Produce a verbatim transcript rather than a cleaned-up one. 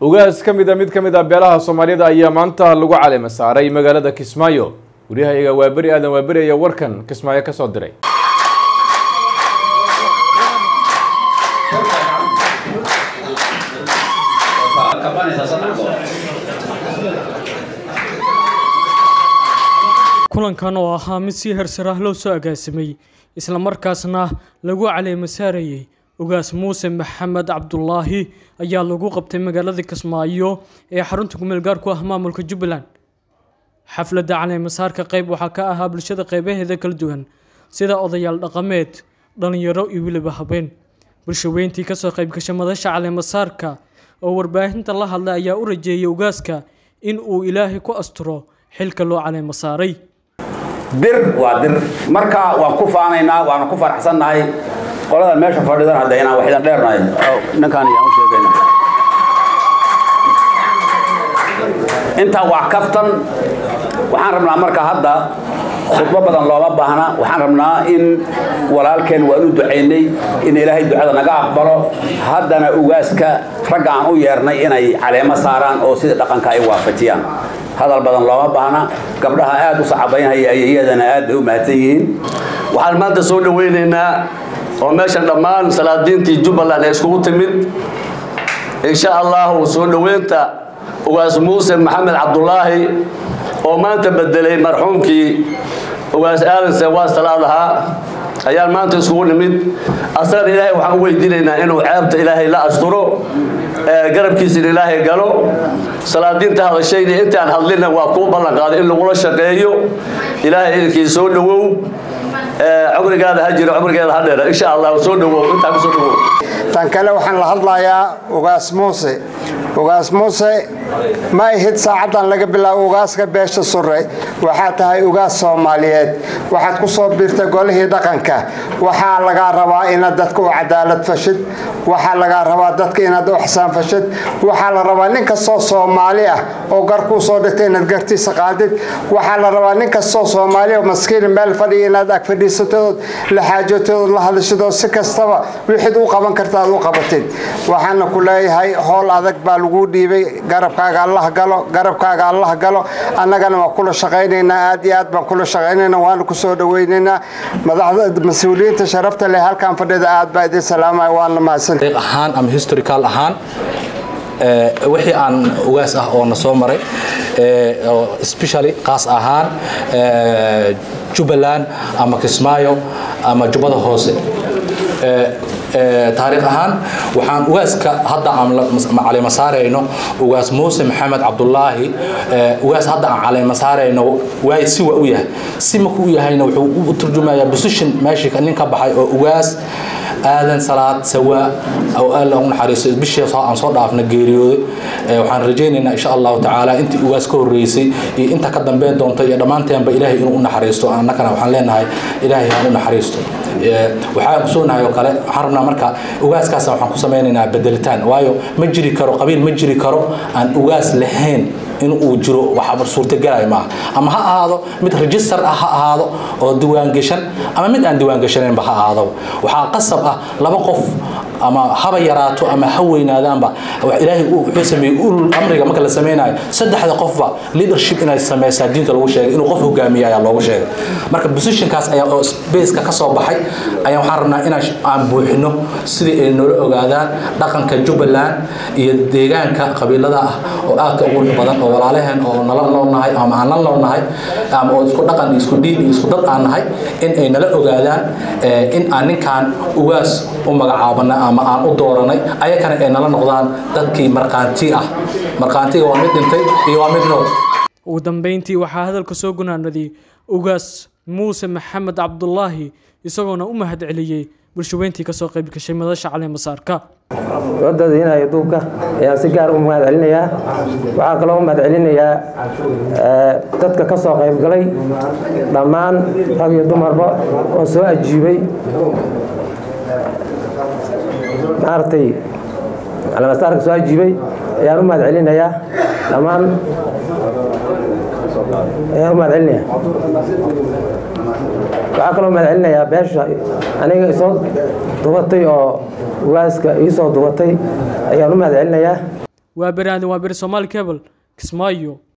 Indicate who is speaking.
Speaker 1: ugaas ka mid ah mid ka mid ah beelaha Soomaalida ayaa maanta lagu caleema saaray magaalada Kismaayo. Wariyahayaga waa bari aadan waa bari ayaa warkan Kismaayo ka soo diray.
Speaker 2: kulankan oo ahaa mid si hersarah loo soo agaasimay isla markaasna lagu caleema saarayay ugaas Muuse Maxamed Cabdullaahi ayaa lagu qabtay magaalada Kismaayo ee xarunta ku meel gaar ku ah maamulka Jubbaland. xafladda caleema saarka qayb waxa ka ahaa bulshada qaybaheeda kala duwan sida odayaal dhaqameed, dhalinyaro iyo waliba habeen. bulshaweyntii ka soo qayb gashay madasha caleema saarka oo warbaahinta la hadlay ayaa u rajeeyay ugaaska in uu Ilaahay ku asturo xilka loo caleema saaray.
Speaker 3: dir waa dir marka waan ku faanaynaa waan ku faraxsanahay qolada meesha fadhidan hadda inaan wax idan dheernahay ninkan ayaan u sheegaynaa inta wax kaftan waxaan rabnaa marka hadda khudbo badan looma baahna waxaan rabnaa in walaalkeen waan u duceynay in Ilaahay ducada naga aqbalo haddana ugaaska rag aan u yeernay inay caleema saaraan oo sida dhaqanka ay waafajiyaan هذا البدن لما بهنا قبلها آد وصعبين هي أيدنا آد ومهتين
Speaker 4: وحال ما تسول ويننا وماشى دمان سلادين تجوب الله نسكوت من إن شاء الله وسول وينتا وغاز موسى محمد عبد الله وما تبدل مرحومك وغاز آدم سواس ثلاثها أيام ما تسول من أصلا إلهي وحوي ديننا إنه عابت إلهي لا أستره قرب كيس إلهي قالوا سلادين هذا الشيء أنت عن هذلنا وقوم بالله قال إنه ولا شقيه إلهي كيسون له عمرك هذا هجر عمرك هذا هذا إن شاء الله وصونه وأنت عم صونه
Speaker 5: تنكلوا حن الله يا وقاس موسى وقاس موسى ما يهد ساعة لقى بلا وقاس كبيش السرة وحتى وقاس صوماليات وحد قصب بيرتقول هي دقنك وحال لقى روا إن دتك عدالة فشد وحال لقى روا دتك إن دو حسان فشد وحال روا إنك صو صومالية وقرقو صودتين القرتي سقادت وحال روا إنك صو صومالية ومسكين مال فري إن دك فري ستود لحاجته الله هذا شدو سكستوا ويحد وقبن كرتاد وقبتين وحنا كلها هاي هول هذاك بالوجودي قرب كاغ الله قالوا قرب كاغ الله قالوا أنا كنا كل شقينا عاديات بكل شقينا وأنا كسود ويننا مذا مسؤولين تشرفت اللي هالكان فرد عاد بعد السلام وأنا ما سنت
Speaker 6: أهان أم هيستوريكال أهان وحي عن واسع أو نصومري especially قاس أهان جبلان أما كسمايو أما جبل هوسي تاريخ أهان وحان واسك هذا على مسارينه وواس موسى محمد عبد الله وواس هذا على مسارينه واي سوى وياه سمك وياه هنا وترجمة يا بوزيشن ماشي كأنك بحي وواس آذن صلاة سواء أو قال لهم حريص بشيء صار عن صار عفنا جيريو وحن رجينا إن شاء الله تعالى أنت وواس كور رئيسي أنت قدم بين دون طيب ضمان تيم بإلهي إنه حريصته أنا كنا وحن لنا هاي إلهي إنه حريصته waxaa soonayo kale xarna marka ugaaskaas waxaan ku sameeynaa bedelitaan waayo ma jiri karo qabiil ma jiri karo aan ugaas lahayn in uu jiro waxa suurta galay ma ama ha ahaado mid register ah ha ahaado oo diiwaan gashan ama mid aan diiwaan gashanayn ba ha ahaado waxa qasab ah laba qof ama haba yaraato ama ha weynaadaanba wax Ilaahay uu sameeyay ul amriga marka la sameeyay saddexda qofba leadership inay sameeyay diinta lagu sheegay inuu qof hogaamiyo ayaa loogu sheegay marka position kaas ayaa space ka ka soo baxay ayaan waxaan rabnaa inaan aan buuxino sidii ay noola ogaadaan dhaqanka Jubbaland iyo deegaanka qabiilada ah oo aad ka ugu badan oo walaalaheen oo nala noolnahay ama aan la noolnahay ama oo isku dhaqan isku diin isku dad aan nahay in ay nala ogaadaan in aan ninkan ugaas u magacaabana ama aan u dooranay ayakana ay nala noqdaan dadkii marqaanti ah marqaantiga waa mid dhintay iyo waa mid nool
Speaker 2: ugu dambeyntii waxaa hadalka soo gunaanadii ugaas Muuse Maxamed Cabdullaahi isagoona u mahad celiyay bulshaweyntii ka soo qayb gashay madasha caleema saarka
Speaker 7: wadada inay duubka ayaa si gaar u mahad celinayaa waxa kale oo mahad celinayaa dadka ka soo qayb galay dhamaan rag iyo dumarba oo soo ajiibay maartay caleema saarka soo ajiibay ayaan u mahad celinayaa dhamaan ayaan u mahad celinayaa waxaa kaloo mahad celinayaa beesha aniga isoo dubatay oo waaska ii soo dubatay ayaan u mahad celinayaa
Speaker 2: waa beri aadan waa beri Soomaali Cable Kismaayo.